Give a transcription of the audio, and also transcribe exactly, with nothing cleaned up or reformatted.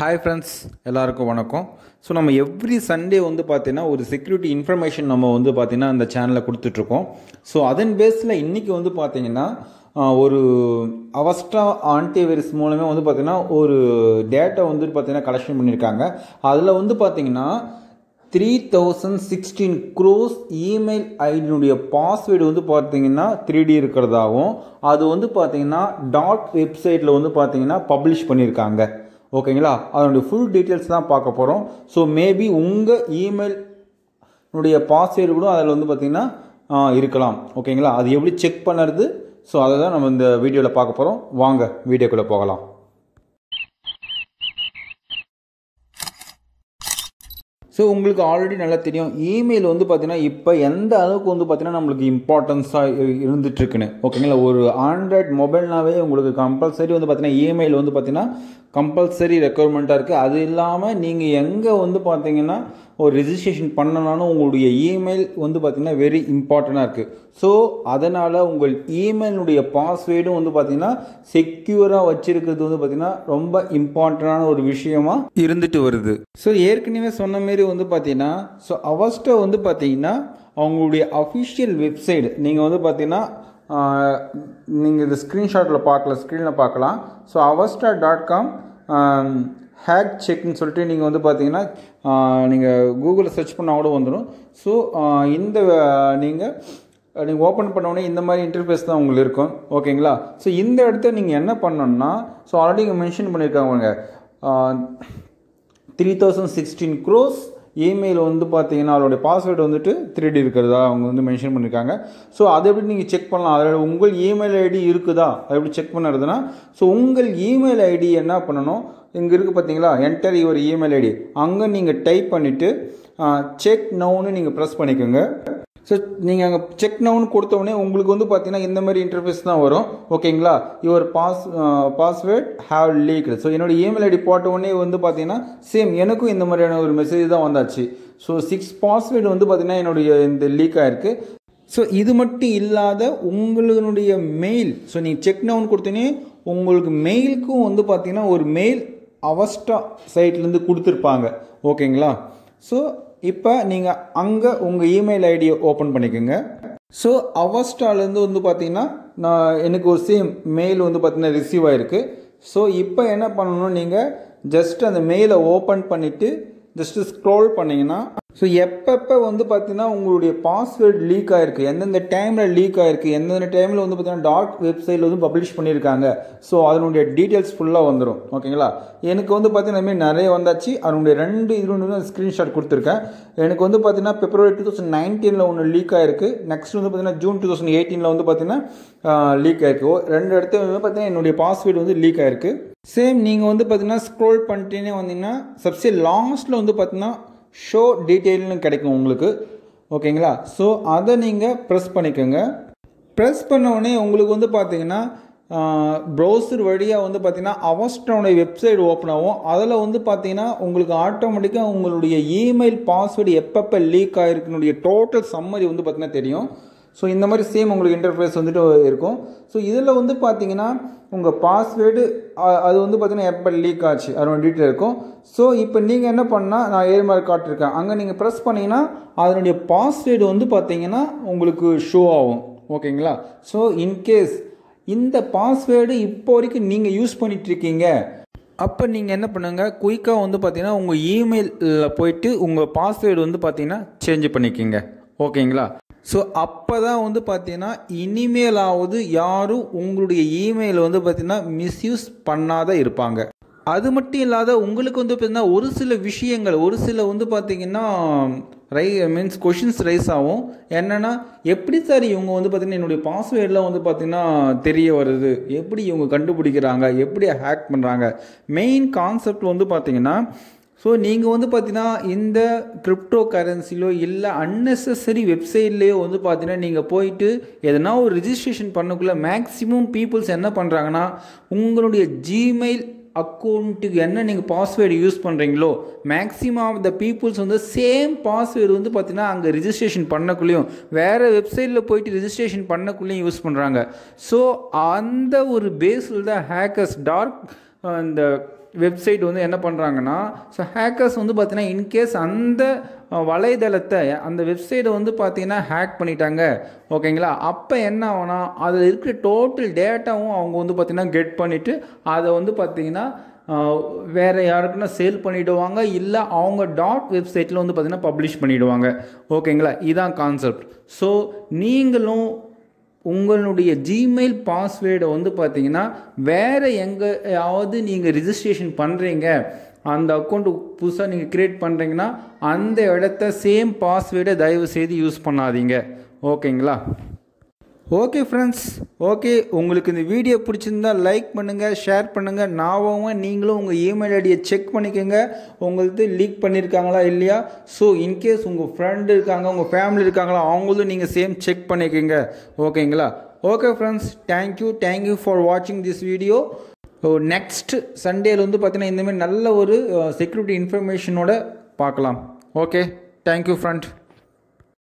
Hi friends, எல்லாருக்கும் வணக்கம். So நம்ம எவ்ரி சண்டே வந்து பார்த்தீங்கன்னா ஒரு செக்யூரிட்டி இன்ஃபர்மேஷன் நம்ம வந்து பார்த்தீங்கன்னா அந்த சேனலில் கொடுத்துட்ருக்கோம். ஸோ அதன் பேஸில் இன்றைக்கி வந்து பார்த்தீங்கன்னா ஒரு அவஸ்டா ஆன்டிவைரஸ் மூலமே வந்து பார்த்தீங்கன்னா ஒரு டேட்டா வந்து பார்த்தீங்கன்னா கலெக்ஷன் பண்ணியிருக்காங்க. அதில் வந்து பார்த்தீங்கன்னா three thousand sixteen crores email ஐடியினுடைய பாஸ்வேர்டு வந்து பார்த்தீங்கன்னா த்ரீ டி இருக்கிறதாகவும் அது வந்து பார்த்தீங்கன்னா டாட் வெப்சைட்டில் வந்து பார்த்தீங்கன்னா பப்ளிஷ் பண்ணியிருக்காங்க. ஓகேங்களா, அதனுடைய ஃபுல் டீட்டெயில்ஸ் தான் பார்க்க போகிறோம். ஸோ மேபி உங்கள் இமெயிலுடைய பாஸ்வேர்டு கூட அதில் வந்து பார்த்திங்கன்னா இருக்கலாம். ஓகேங்களா, அது எப்படி செக் பண்ணுறது, ஸோ அதை தான் நம்ம இந்த வீடியோவில் பார்க்க போகிறோம். வாங்க வீடியோக்குள்ளே போகலாம். ஸோ உங்களுக்கு ஆல்ரெடி நல்லா தெரியும் இமெயில் வந்து பார்த்தீங்கன்னா இப்போ எந்த அளவுக்கு வந்து பார்த்தீங்கன்னா நம்மளுக்கு இம்பார்ட்டன்ஸாக இருந்துகிட்ருக்குன்னு. ஓகேங்களா, ஒரு ஆண்ட்ராய்ட் மொபைல்னாவே உங்களுக்கு கம்பல்சரி வந்து பார்த்தீங்கன்னா இமெயில் வந்து பார்த்தீங்கன்னா கம்பல்சரி ரெக்குயர்மெண்ட்டாக இருக்குது. அது இல்லாமல் நீங்கள் எங்கே வந்து பார்த்தீங்கன்னா ஒரு ரெஜிஸ்ட்ரேஷன் பண்ணனாலும் உங்களுடைய இமெயில் வந்து பார்த்தீங்கன்னா வெரி இம்பார்ட்டண்ட்டாக இருக்குது. ஸோ அதனால் உங்கள் இமெயிலுடைய பாஸ்வேர்டும் வந்து பார்த்தீங்கன்னா செக்யூராக வச்சுருக்கிறது வந்து பார்த்தீங்கன்னா ரொம்ப இம்பார்ட்டண்டான ஒரு விஷயமா இருந்துட்டு வருது. ஸோ ஏற்கனவே சொன்ன மாரி வந்து பார்த்தீங்கன்னா ஸோ அவஸ்டா வந்து பார்த்தீங்கன்னா அவங்களுடைய அஃபிஷியல் வெப்சைட் நீங்கள் வந்து பார்த்தீங்கன்னா நீங்கள் இந்த ஸ்க்ரீன்ஷாட்டில் பார்க்கலாம், ஸ்க்ரீனில் பார்க்கலாம். So Avast dot com hack செக்னு சொல்லிட்டு நீங்கள் வந்து பார்த்தீங்கன்னா நீங்கள் கூகுளில் சர்ச் பண்ணால் கூட வந்துடும். ஸோ இந்த நீங்கள் நீங்கள் ஓப்பன் பண்ணோடனே இந்த மாதிரி இன்டர்ஃபேஸ் தான் உங்களுக்கு இருக்கும். ஓகேங்களா, ஸோ இந்த இடத்த நீங்கள் என்ன பண்ணணும்னா ஸோ ஆல்ரெடி இங்கே மென்ஷன் பண்ணியிருக்காங்க three thousand sixteen crores email வந்து பார்த்தீங்கன்னா அதோடைய பாஸ்வேர்டு வந்துட்டு த்ரீ டி இருக்கிறதா அவங்க வந்து மென்ஷன் பண்ணியிருக்காங்க. ஸோ அதை எப்படி நீங்கள் செக் பண்ணலாம், அதில் உங்கள் இமெயில் ஐடி இருக்குதா அதை எப்படி செக் பண்ணுறதுனா ஸோ உங்கள் இமெயில் ஐடி என்ன பண்ணணும், இங்கே இருக்குது பார்த்தீங்களா என்டர் யுவர் இமெயில் ஐடி, அங்கே நீங்கள் டைப் பண்ணிவிட்டு செக் நவுன்னு நீங்கள் ப்ரெஸ் பண்ணிக்கோங்க. ஸோ நீங்கள் அங்கே செக் நவுன்னு கொடுத்தோடனே உங்களுக்கு வந்து பார்த்தீங்கன்னா இந்த மாதிரி இன்டர்ஃபேஸ் தான் வரும். ஓகேங்களா, your pass password have leaked. So என்னோடய இமெயில் ஐடி போட்ட உடனே வந்து பார்த்தீங்கன்னா சேம் எனக்கும் இந்த மாதிரியான ஒரு மெசேஜ் தான் வந்தாச்சு. ஸோ சிக்ஸ் பாஸ்வேர்டு வந்து பார்த்தீங்கன்னா என்னுடைய இந்த லீக் ஆகிருக்கு. ஸோ இது மட்டும் இல்லாத உங்களுடைய மெயில், ஸோ நீங்கள் செக் நவுன் கொடுத்தோன்னே உங்களுக்கு மெயிலுக்கும் வந்து பார்த்தீங்கன்னா ஒரு மெயில் அவஸ்டா சைட்லேருந்து கொடுத்துருப்பாங்க. ஓகேங்களா, ஸோ இப்போ நீங்கள் அங்கே உங்கள் இமெயில் ஐடியை ஓப்பன் பண்ணிக்கோங்க. ஸோ அவஸ்டாலேருந்து வந்து பார்த்தீங்கன்னா நான் எனக்கு ஒரு சேம் மெயில் வந்து பார்த்தீங்கன்னா ரிசீவ் ஆகிருக்கு. ஸோ இப்போ என்ன பண்ணணும், நீங்கள் ஜஸ்ட் அந்த மெயிலை ஓப்பன் பண்ணிவிட்டு ஜஸ்ட்டு ஸ்க்ரோல் பண்ணிங்கன்னா ஸோ எப்பப்போ வந்து பார்த்தீங்கன்னா உங்களுடைய பாஸ்வேர்டு லீக் ஆகிருக்கு, எந்தெந்த டைமில் லீக் ஆகிருக்கு, எந்தெந்த டைமில் வந்து பார்த்தீங்கன்னா டாட் வெப்சைட்டில் வந்து பப்ளிஷ் பண்ணியிருக்காங்க, ஸோ அதனுடைய டீட்டெயில்ஸ் ஃபுல்லாக வந்துடும். ஓகேங்களா, எனக்கு வந்து பார்த்தீங்கன்னா இதுமாதிரி நிறைய வந்தாச்சு. அதனுடைய ரெண்டு இது வந்து ஸ்க்ரீன்ஷாட் கொடுத்துருக்கேன். எனக்கு வந்து பார்த்தீங்கன்னா பிப்ரவரி டூ தௌசண்ட் நைன்டீனில் ஒன்று லீக் ஆகிருக்கு, நெக்ஸ்ட் வந்து பார்த்தீங்கன்னா ஜூன் டூ தௌசண்ட் எயிட்டீனில் வந்து பார்த்தீங்கன்னா லீக் ஆகிருக்கு. ரெண்டு இடத்துல வந்து பார்த்தீங்கன்னா என்னுடைய பாஸ்வேர்டு வந்து லீக் ஆகிருக்கு. சேம் நீங்கள் வந்து பார்த்தீங்கன்னா ஸ்க்ரோல் பண்ணிட்டே வந்தீங்கன்னா சப்ஸே லாஸ்ட்டில் வந்து பார்த்தீங்கன்னா ஷோ டீட்டெயில்னு கிடைக்கும் உங்களுக்கு. ஓகேங்களா, ஸோ அதை நீங்கள் ப்ரெஸ் பண்ணிக்கோங்க. ப்ரெஸ் பண்ண உடனே உங்களுக்கு வந்து பார்த்தீங்கன்னா ப்ரௌசர் வழியாக வந்து பார்த்தீங்கன்னா அவஸ்டாவுடைய வெப்சைட் ஓப்பன் ஆகும். அதில் வந்து பார்த்தீங்கன்னா உங்களுக்கு ஆட்டோமேட்டிக்காக உங்களுடைய இமெயில் பாஸ்வேர்டு எப்பப்போ லீக் ஆகிருக்குனுடைய டோட்டல் சம்மரி வந்து பார்த்தீங்கன்னா தெரியும். ஸோ இந்த மாதிரி சேம் உங்களுக்கு இன்டர்ஃபேஸ் வந்துட்டு இருக்கும். ஸோ இதில் வந்து பார்த்தீங்கன்னா உங்கள் பாஸ்வேர்டு அது வந்து பார்த்தீங்கன்னா எப்போ லீக் ஆச்சு அதோட டீட்டெயில் இருக்கும். ஸோ இப்போ நீங்கள் என்ன பண்ணால் நான் ஏழு மாதிரி காட்டிருக்கேன், அங்கே நீங்கள் ப்ரெஸ் பண்ணிங்கன்னா அதனுடைய பாஸ்வேர்டு வந்து பார்த்தீங்கன்னா உங்களுக்கு ஷோ ஆகும். ஓகேங்களா, ஸோ இன்கேஸ் இந்த பாஸ்வேர்டு இப்போ வரைக்கும் நீங்கள் யூஸ் பண்ணிகிட்ருக்கீங்க அப்போ நீங்கள் என்ன பண்ணுங்கள், குயிக்காக வந்து பார்த்தீங்கன்னா உங்கள் இமெயிலில் போயிட்டு உங்கள் பாஸ்வேர்டு வந்து பார்த்தீங்கன்னா சேஞ்ச் பண்ணிக்கிங்க. ஓகேங்களா, ஸோ அப்போ தான் வந்து பார்த்தீங்கன்னா இனிமேலாவது யாரும் உங்களுடைய இமெயில் வந்து பார்த்தீங்கன்னா மிஸ்யூஸ் பண்ணாத இருப்பாங்க. அது மட்டும் இல்லாத உங்களுக்கு வந்து பார்த்தீங்கன்னா ஒரு சில விஷயங்கள் ஒரு சில வந்து பார்த்தீங்கன்னா ரை மீன்ஸ் கொஷின்ஸ் ரைஸ் ஆகும். என்னென்னா எப்படி சார் இவங்க வந்து பார்த்தீங்கன்னா என்னுடைய பாஸ்வேர்டெலாம் வந்து பார்த்தீங்கன்னா தெரிய வருது, எப்படி இவங்க கண்டுபிடிக்கிறாங்க, எப்படி ஹேக் பண்ணுறாங்க. மெயின் கான்செப்ட் வந்து பார்த்தீங்கன்னா ஸோ நீங்கள் வந்து பார்த்தீங்கன்னா இந்த கிரிப்டோ கரன்சிலோ இல்லை அன்னெசரி வெப்சைட்லேயோ வந்து பார்த்தீங்கன்னா நீங்கள் போயிட்டு எதனா ஒரு ரிஜிஸ்ட்ரேஷன் பண்ணக்குள்ளே மேக்ஸிமம் பீப்புள்ஸ் என்ன பண்ணுறாங்கன்னா உங்களுடைய ஜிமெயில் அக்கௌண்ட்டுக்கு என்ன நீங்கள் பாஸ்வேர்டு யூஸ் பண்ணுறீங்களோ மேக்ஸிமம் ஆஃப் த பீப்புள்ஸ் வந்து சேம் பாஸ்வேர்டு வந்து பார்த்தீங்கன்னா அங்கே ரிஜிஸ்ட்ரேஷன் பண்ணக்குள்ளேயும் வேறு வெப்சைட்டில் போயிட்டு ரிஜிஸ்ட்ரேஷன் பண்ணக்குள்ளேயும் யூஸ் பண்ணுறாங்க. ஸோ அந்த ஒரு பேஸில் தான் ஹேக்கர்ஸ் டார்க் இந்த வெப்சைட் வந்து என்ன பண்ணுறாங்கன்னா, ஸோ ஹேக்கர்ஸ் வந்து பார்த்தீங்கன்னா இன்கேஸ் அந்த வலைதளத்தை அந்த வெப்சைட்டை வந்து பார்த்தீங்கன்னா ஹேக் பண்ணிட்டாங்க ஓகேங்களா, அப்போ என்ன ஆகும்னா அதில் இருக்கிற டோட்டல் டேட்டாவும் அவங்க வந்து பார்த்திங்கன்னா கெட் பண்ணிவிட்டு அதை வந்து பார்த்திங்கன்னா வேறு யாருக்குன்னா சேல் பண்ணிவிடுவாங்க, இல்லை அவங்க டாட் வெப்சைட்டில் வந்து பார்த்திங்கன்னா பப்ளிஷ் பண்ணிவிடுவாங்க ஓகேங்களா. இதுதான் கான்செப்ட். ஸோ நீங்களும் உங்களுடைய ஜிமெயில் பாஸ்வேர்டை வந்து பார்த்தீங்கன்னா வேறு எங்கேயாவது நீங்கள் ரிஜிஸ்ட்ரேஷன் பண்ணுறீங்க, அந்த அக்கௌண்ட் புதுசாக நீங்கள் க்ரியேட் பண்ணுறீங்கன்னா அந்த இடத்த சேம் பாஸ்வேர்டை தயவு செய்து யூஸ் பண்ணாதீங்க ஓகேங்களா. ஓகே ஃப்ரெண்ட்ஸ், ஓகே உங்களுக்கு இந்த வீடியோ பிடிச்சிருந்தால் லைக் பண்ணுங்கள், ஷேர் பண்ணுங்கள். நாவும் நீங்களும் உங்கள் இமெயில் ஐடியை செக் பண்ணிக்கோங்க உங்களுக்கு லீக் பண்ணியிருக்காங்களா இல்லையா. ஸோ இன்கேஸ் உங்கள் ஃப்ரெண்டு இருக்காங்க, உங்கள் ஃபேமிலி இருக்காங்களா, அவங்களும் நீங்கள் சேம் செக் பண்ணிக்கோங்க ஓகேங்களா. Okay friends, thank you thank you for வாட்சிங் திஸ் வீடியோ. ஸோ நெக்ஸ்ட் சண்டேல வந்து பார்த்தீங்கன்னா இந்தமாதிரி நல்ல ஒரு செக்யூரிட்டி இன்ஃபர்மேஷனோட பார்க்கலாம். Okay, thank you friend.